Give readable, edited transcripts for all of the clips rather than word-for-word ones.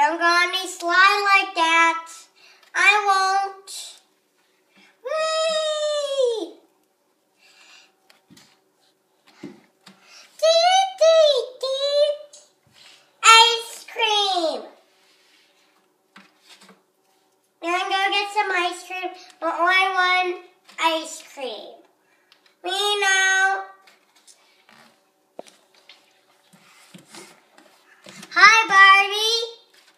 Don't go on me slide like that. I won't. Whee! Ice cream. We're gonna go get some ice cream, but only one ice cream. We know. Hi, Barbie.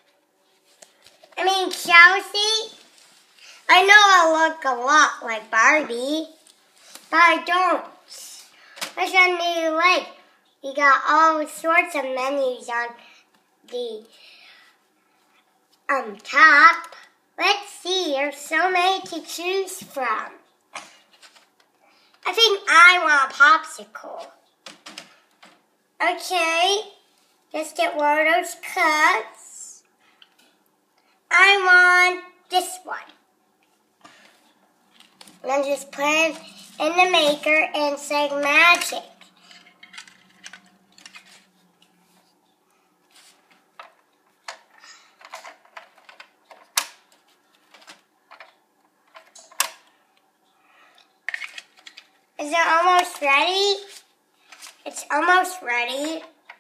Chelsea. I know I look a lot like Barbie, but I don't. Which one do you like? We got all sorts of menus on the top. Let's see, there's so many to choose from. I think I want a popsicle. Okay, just get one of those cups. I want this one. And then just put it in the maker and say magic. Is it almost ready? It's almost ready.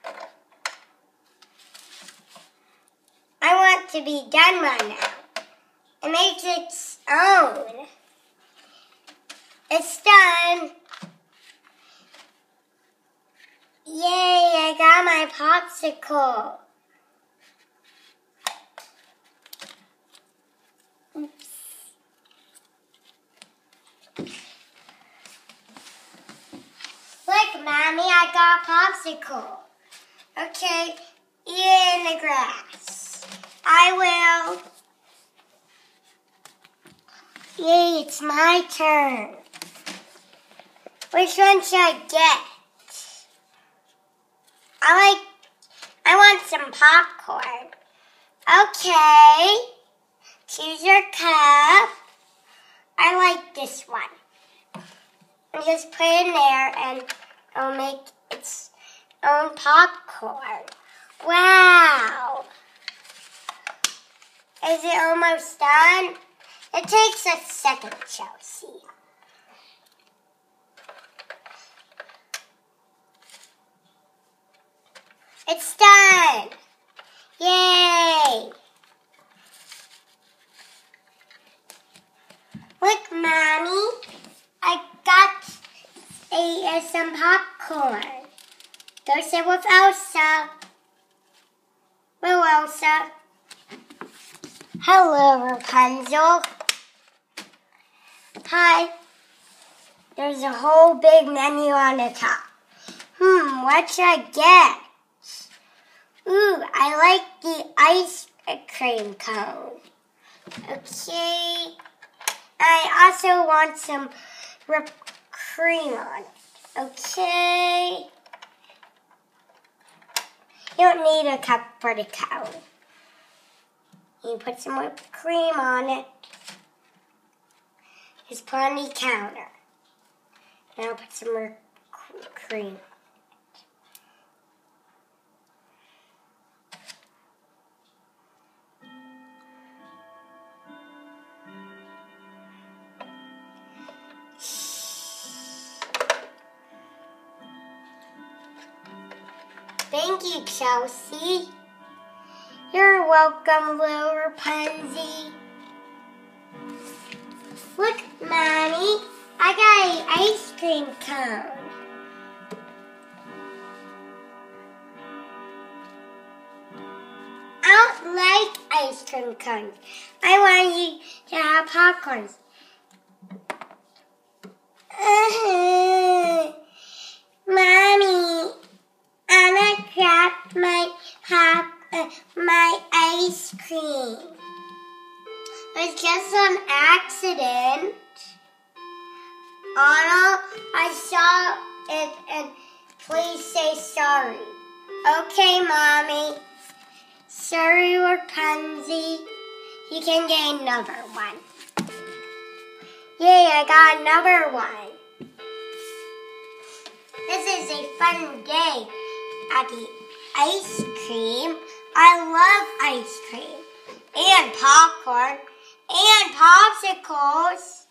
I want to be done right now. It makes its own. It's done. Yay, I got my popsicle. Oops. Look, Mommy, I got a popsicle. Okay, eat it in the grass. I will. Yay, it's my turn. Which one should I get? I want some popcorn. Okay, choose your cup. I like this one. And just put it in there and it'll make its own popcorn. Wow! Is it almost done? It takes a second, Chelsea. It's done! Yay! Look, Mommy, I got some popcorn. Go sit with Elsa. Hello, Elsa. Hello, Rapunzel. Hi. There's a whole big menu on the top. What should I get? Ooh, I like the ice cream cone. Okay. I also want some whipped cream on it. Okay. You don't need a cup for the cone. You put some whipped cream on it. Just put on the counter. And I'll put some more cream. Thank you, Chelsea. You're welcome, little Rapunzel. Look, Mommy, I got an ice cream cone. I don't like ice cream cones. I want you to have popcorn. Mommy, I'm gonna grab my ice cream. It was just an accident. Anna, I saw it and please say sorry. Okay, Mommy. Sorry, Rapunzel. You can get another one. Yay, I got another one. This is a fun day at the ice cream I love ice cream and popcorn and popsicles.